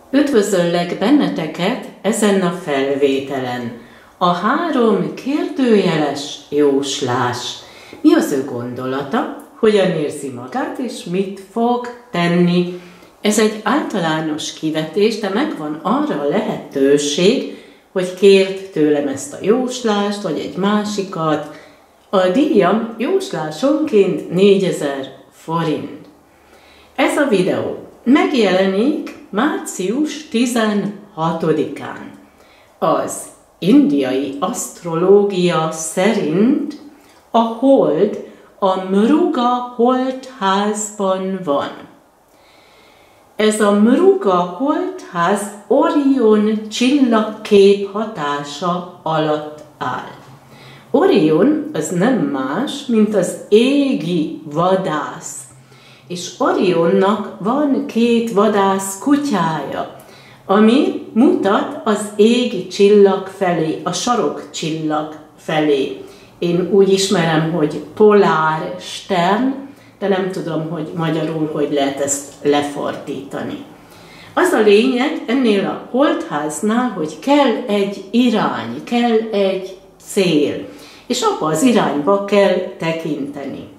Üdvözöllek benneteket ezen a felvételen. A 3 kérdőjeles jóslás. Mi az ő gondolata? Hogyan érzi magát, és mit fog tenni? Ez egy általános kivetés, de megvan arra a lehetőség, hogy kérd tőlem ezt a jóslást, vagy egy másikat. A díjam jóslásonként 4000 forint. Ez a videó megjelenik március 16-án. Az indiai asztrológia szerint a hold a Mruga holdházban van. Ez a Mruga holdház Orion csillagkép hatása alatt áll. Orion az nem más, mint az égi vadász. És Orionnak van 2 vadász kutyája, ami mutat az égi csillag felé, a sarokcsillag felé. Én úgy ismerem, hogy polár stern, de nem tudom, hogy magyarul hogy lehet ezt lefordítani. Az a lényeg ennél a holdháznál, hogy kell egy irány, kell egy cél, és abba az irányba kell tekinteni.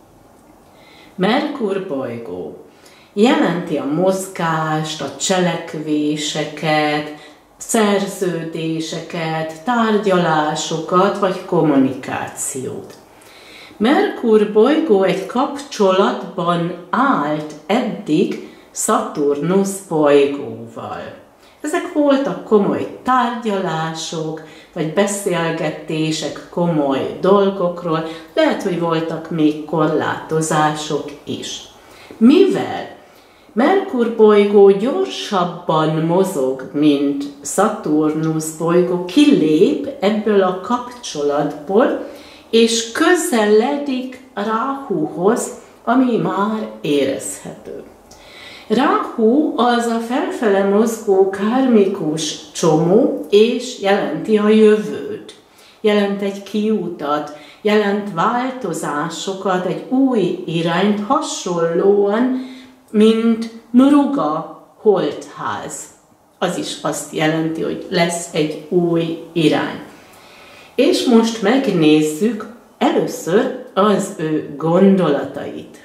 Merkur bolygó jelenti a mozgást, a cselekvéseket, szerződéseket, tárgyalásokat vagy kommunikációt. Merkur bolygó egy kapcsolatban állt eddig Szaturnusz bolygóval. Ezek voltak komoly tárgyalások, vagy beszélgetések komoly dolgokról, lehet, hogy voltak még korlátozások is. Mivel Merkur bolygó gyorsabban mozog, mint Szaturnusz bolygó, kilép ebből a kapcsolatból, és közeledik Ráhuhoz, ami már érezhető. Ráhu az a felfele mozgó kármikus csomó, és jelenti a jövőt. Jelent egy kiutat, jelent változásokat, egy új irányt, hasonlóan, mint Mruga holdház. Az is azt jelenti, hogy lesz egy új irány. És most megnézzük először az ő gondolatait.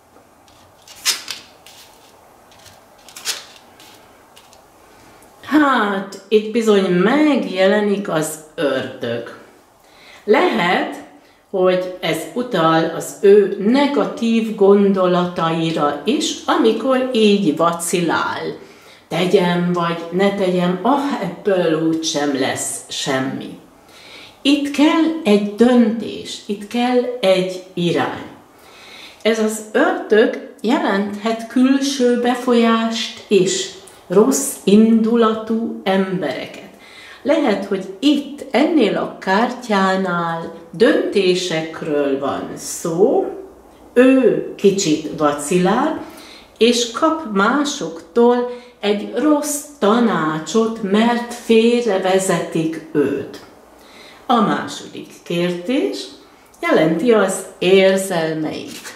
Hát, itt bizony megjelenik az ördög. Lehet, hogy ez utal az ő negatív gondolataira is, amikor így vacilál. Tegyem vagy ne tegyem, ebből úgysem lesz semmi. Itt kell egy döntés, itt kell egy irány. Ez az ördög jelenthet külső befolyást is, rossz indulatú embereket. Lehet, hogy itt, ennél a kártyánál döntésekről van szó, ő kicsit vacilál, és kap másoktól egy rossz tanácsot, mert félrevezetik őt. A második kérdés jelenti az érzelmeit.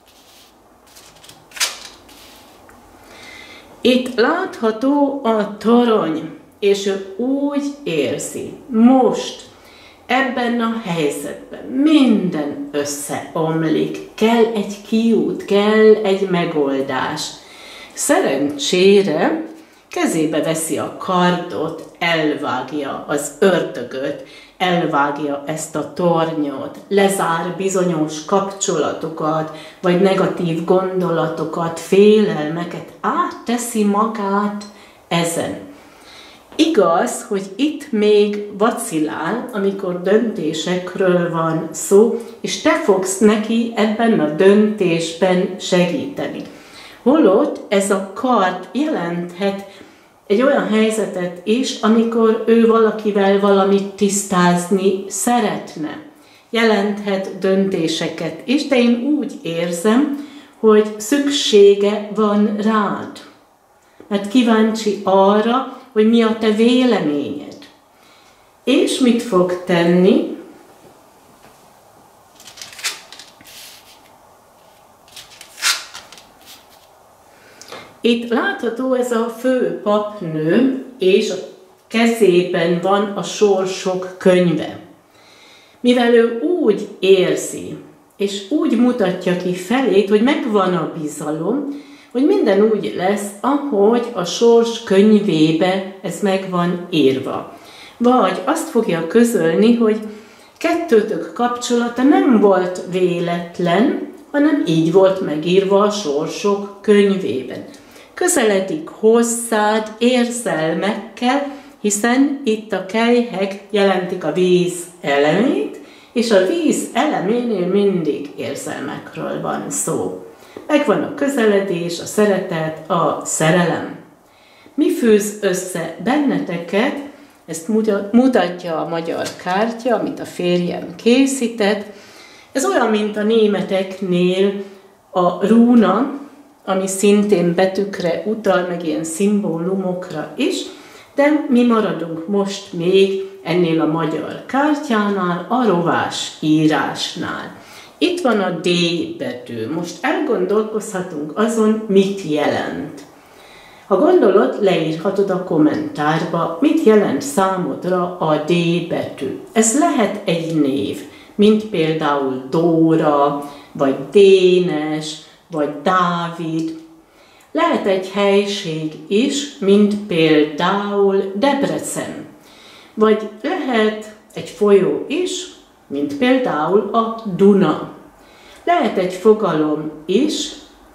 Itt látható a torony, és ő úgy érzi, most, ebben a helyzetben minden összeomlik, kell egy kiút, kell egy megoldás. Szerencsére kezébe veszi a kardot, elvágja az ördögöt, elvágja ezt a tornyot, lezár bizonyos kapcsolatokat, vagy negatív gondolatokat, félelmeket, átteszi magát ezen. Igaz, hogy itt még vacilál, amikor döntésekről van szó, és te fogsz neki ebben a döntésben segíteni. Holott ez a kard jelenthet egy olyan helyzetet is, amikor ő valakivel valamit tisztázni szeretne. Jelenthet döntéseket is, de én úgy érzem, hogy szüksége van rád. Mert kíváncsi arra, hogy mi a te véleményed. És mit fog tenni? Itt látható ez a fő papnő, és a kezében van a sorsok könyve. Mivel ő úgy érzi, és úgy mutatja ki felét, hogy megvan a bizalom, hogy minden úgy lesz, ahogy a sors könyvébe ez meg van írva. Vagy azt fogja közölni, hogy kettőtök kapcsolata nem volt véletlen, hanem így volt megírva a sorsok könyvében. Közeledik hozzád érzelmekkel, hiszen itt a kelyhek jelentik a víz elemét, és a víz eleménél mindig érzelmekről van szó. Megvan a közeledés, a szeretet, a szerelem. Mi fűz össze benneteket? Ezt mutatja a magyar kártya, amit a férjem készített. Ez olyan, mint a németeknél a rúna, ami szintén betűkre utal, meg ilyen szimbólumokra is, de mi maradunk most még ennél a magyar kártyánál, a rovás írásnál. Itt van a D betű. Most elgondolkozhatunk azon, mit jelent. Ha gondolod, leírhatod a kommentárba, mit jelent számodra a D betű. Ez lehet egy név, mint például Dóra, vagy Dénes, vagy Dávid. Lehet egy helység is, mint például Debrecen. Vagy lehet egy folyó is, mint például a Duna. Lehet egy fogalom is,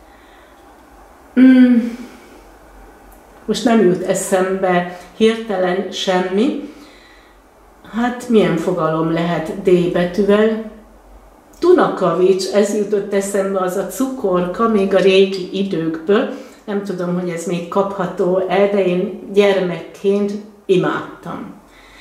most nem jut eszembe hirtelen semmi. Hát milyen fogalom lehet D betűvel? Dunakavics, ez jutott eszembe, az a cukorka, még a régi időkből. Nem tudom, hogy ez még kapható-e, de én gyermekként imádtam.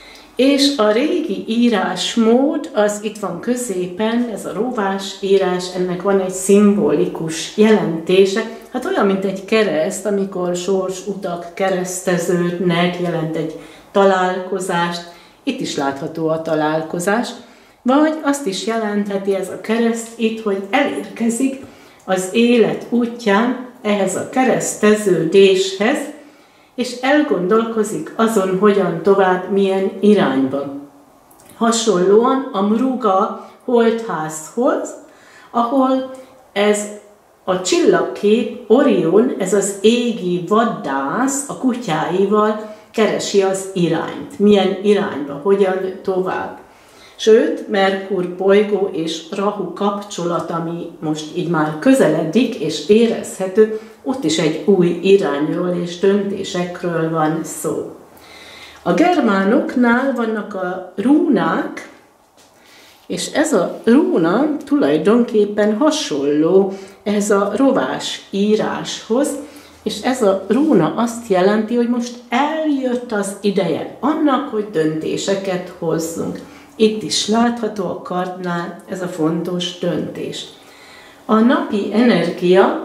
És a régi írásmód, az itt van középen, ez a rovás írás, ennek van egy szimbolikus jelentése. Hát olyan, mint egy kereszt, amikor sorsutak kereszteződnek, jelent egy találkozást. Itt is látható a találkozás. Vagy azt is jelentheti ez a kereszt itt, hogy elérkezik az élet útján ehhez a kereszteződéshez, és elgondolkozik azon, hogyan tovább, milyen irányban. Hasonlóan a Mruga holtházhoz, ahol ez a csillagkép, Orion, ez az égi vadász a kutyáival keresi az irányt. Milyen irányba, hogyan tovább. Sőt, Merkur bolygó és Rahu kapcsolat, ami most így már közeledik és érezhető, ott is egy új irányról és döntésekről van szó. A germánoknál vannak a rúnák, és ez a rúna tulajdonképpen hasonló ehhez a rovás íráshoz, és ez a rúna azt jelenti, hogy most eljött az ideje annak, hogy döntéseket hozzunk. Itt is látható a kardnál ez a fontos döntés. A napi energia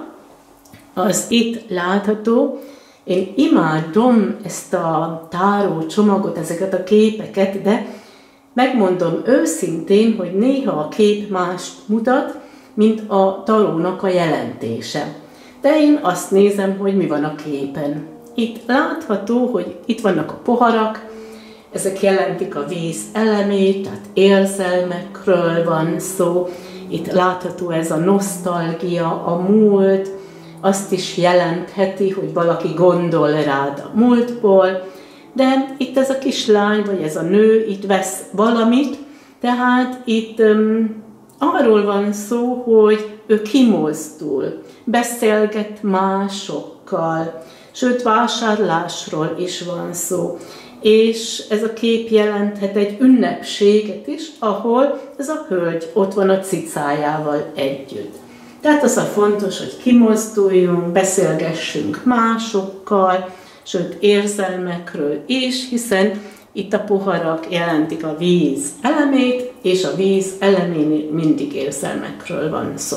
az itt látható. Én imádom ezt a táró csomagot, ezeket a képeket, de megmondom őszintén, hogy néha a kép mást mutat, mint a tarónak a jelentése. De én azt nézem, hogy mi van a képen. Itt látható, hogy itt vannak a poharak, ezek jelentik a víz elemét, tehát érzelmekről van szó. Itt látható ez a nosztalgia, a múlt, azt is jelentheti, hogy valaki gondol rád a múltból, de itt ez a kislány, vagy ez a nő itt vesz valamit, tehát itt arról van szó, hogy ő kimozdul, beszélget másokkal, sőt vásárlásról is van szó. És ez a kép jelenthet egy ünnepséget is, ahol ez a hölgy ott van a cicájával együtt. Tehát az a fontos, hogy kimozduljunk, beszélgessünk másokkal, sőt érzelmekről is, hiszen itt a poharak jelentik a víz elemét, és a víz elemén mindig érzelmekről van szó.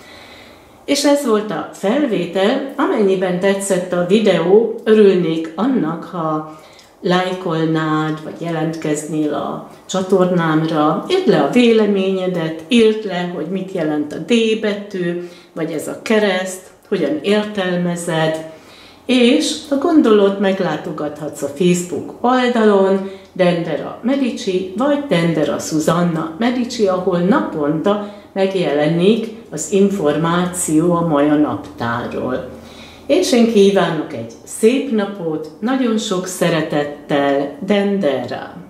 És ez volt a felvétel. Amennyiben tetszett a videó, örülnék annak, ha lájkolnád, vagy jelentkeznél a csatornámra, írd le a véleményedet, írd le, hogy mit jelent a D betű, vagy ez a kereszt, hogyan értelmezed, És ha gondolod, meglátogathatsz a Facebook oldalon, Dendera Medici, vagy Dendera Susanna Medici, ahol naponta megjelenik az információ a Maja naptárról. És én kívánok egy szép napot, nagyon sok szeretettel, Dendera!